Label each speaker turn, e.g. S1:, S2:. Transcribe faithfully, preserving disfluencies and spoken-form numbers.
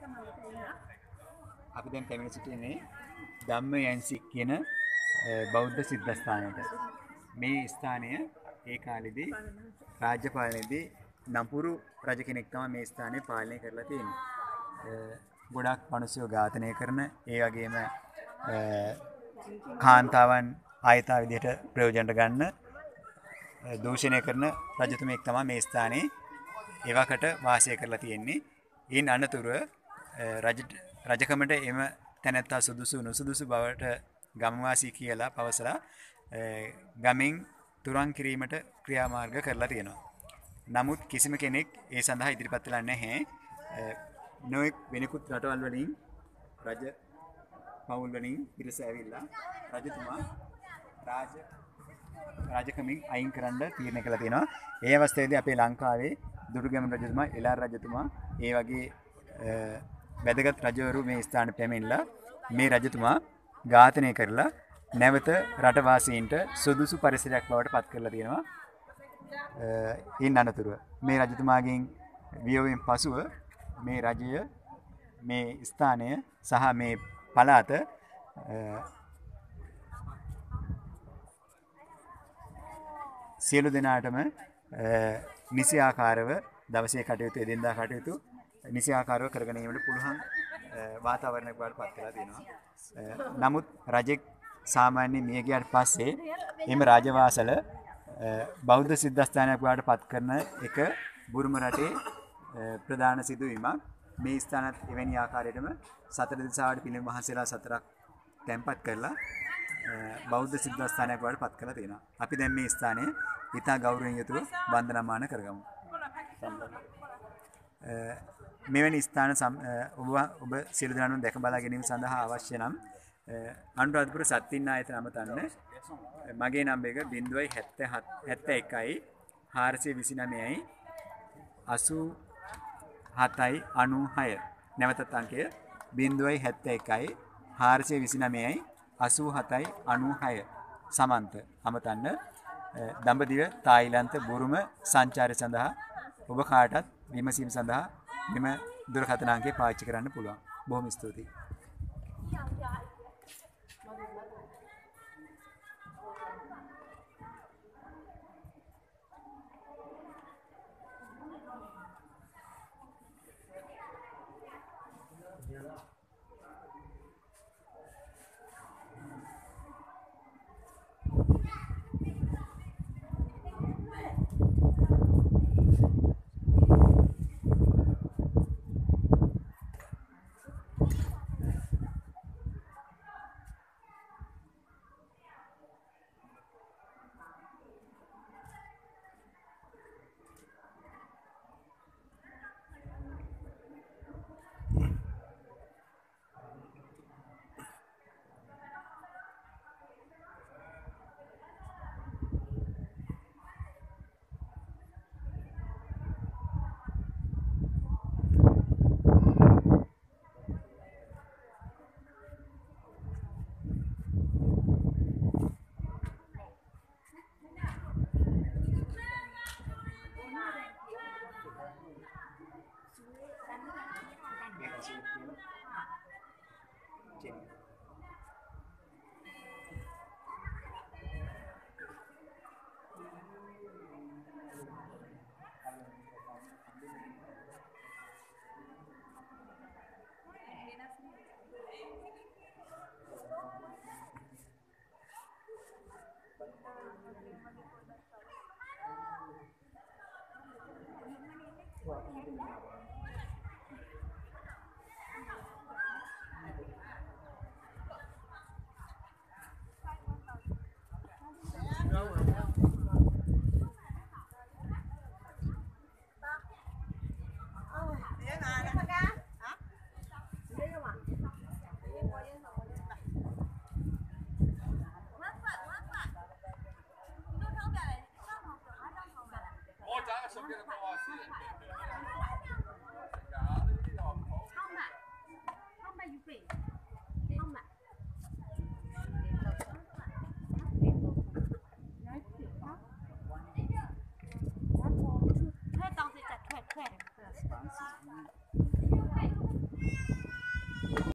S1: අපි දැන් පැමිණ සිටින්නේ ධම්ම යන්සි කියන බෞද්ධ සිද්ධාස්ථානයට. මේ ස්ථානය ඒ කාලෙදී රාජ්‍ය පාලනයේදී නපුරු රජ කෙනෙක් තමයි මේ ස්ථානය පාලනය කරලා තියෙන්නේ. ගොඩක් මිනිස්සු ඝාතනය කරන ඒ වගේම කාන්තාවන් ආයතා විදිහට ප්‍රයෝජනට ගන්න දූෂණය කරන රජතුමෙක් තමයි මේ ස්ථානයේ එවකට වාසය කරලා තියෙන්නේ. ඉන් අනතුරුව රජ රජකමට එම තැනැත්තා සුදුසු නුසුදුසු බවට ගම්වාසී කියලා පවසලා ගමින් තුරන් කිරීමට ක්‍රියාමාර්ග කරලා තියෙනවා. නමුත් කිසිම කෙනෙක් ඒ සඳහා ඉදිරිපත් වෙලා නැහැ. නොඑක් වෙනකුත් රටවල් වලින් රජ පවුල් වලින් පිරිස ඇවිල්ලා රජතුමා රාජ රාජකමින් අයින් කරන්න තීරණය කළා තියෙනවා. ඒ අවස්ථාවේදී අපේ ලංකාවේ දුර්ගම රජතුමා, එළාර රජතුමා, ඒ වගේ වැදගත් රජවරු මේ ස්ථානට පැමිණලා මේ රජතුමා ඝාතනය කරලා නැවත රටවාසීන්ට සුදුසු පරිසරයක් බවට පත් කරලා තියෙනවා. ඉන් අනතුරුව මේ රජතුමාගෙන් වියෝවෙන් පසුව මේ රජය මේ ස්ථානය සහ මේ පළාත සියලු දෙනාටම නිසි ආකාරව දවසේ කටයුතු එදිනදා කටයුතු නිසි ආකාරව කරගෙන යාමට පුළුවන් වාතාවරණයක් බවට පත් කරලා තියෙනවා. නමුත් රජෙක් සාමාන්‍යයෙන් මිය ගියාට පස්සේ එම රාජවාසල බෞද්ධ සිද්ධාස්ථානයක් බවට පත් කරන එක බුරුම රටේ ප්‍රධාන සිදුවීමක්. මේ ස්ථානත් එවැනි ආකාරයටම සතර දිසාවට පිළිම වහන්සේලා සතරක් තැන්පත් කරලා බෞද්ධ සිද්ධාස්ථානයක් බවට පත් කරලා තියෙනවා. අපි දැන් මේ ස්ථානය ඉතා ගෞරවයෙන් යුතුව වන්දනාමාන කරගමු. මෙවැනි ස්ථාන ඔබ ඔබ සියලු දෙනාම දැක බලා ගැනීම සඳහා අවශ්‍ය නම් අනුරාධපුර සත්තින්නායතන අමතන්න මගේ නම්බර එක ज़ीरो सात एक හාරසිය විසිනවයයි අසූ හතයි අනූහය. නැවතත් අංකය ज़ीरो सात एक හාරසිය විසිනවයයි අසූ හතයි අනූහය. සමන්ත අමතන්න දඹදිව තායිලන්ත බුරුම සංචාරය සඳහා ඔබ කාටත් විමසීම සඳහා මෙම දුරකථන අංකය පාවිච්චි කරන්න පුළුවන්. බොහොම ස්තුතියි. Jenny.